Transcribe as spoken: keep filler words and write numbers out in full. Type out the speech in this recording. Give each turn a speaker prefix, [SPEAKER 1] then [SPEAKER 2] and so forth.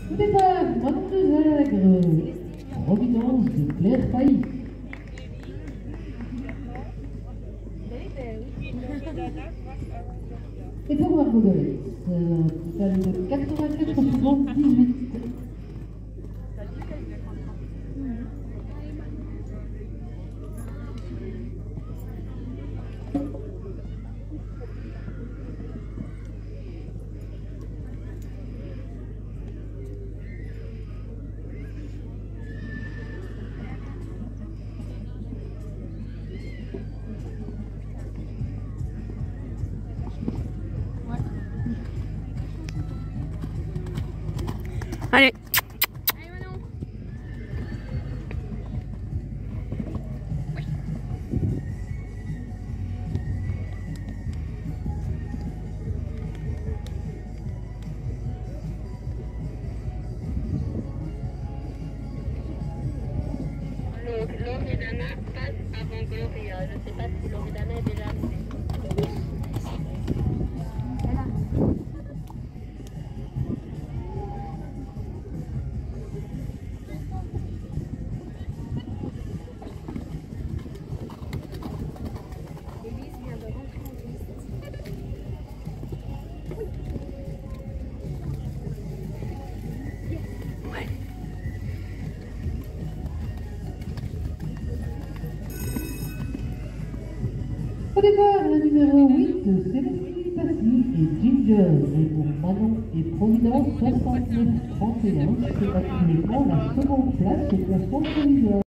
[SPEAKER 1] Au départ, Manon de Zagre, Providence de Claire Failly. Et pour Margot Dolez, euh, total de quatre-vingt-quatre secondes dix-huit.
[SPEAKER 2] Allez.
[SPEAKER 3] Allez Manon. Oui.
[SPEAKER 4] Donc Loredana passe avant Gloria. Je ne sais pas si Loredana est déjà arrivée.
[SPEAKER 1] Au départ, le numéro huit, Céline Passy et Ginger. Et pour Manon et Providence, soixante-neuf trente et un, c'est actuellement la seconde place au classement provisoire.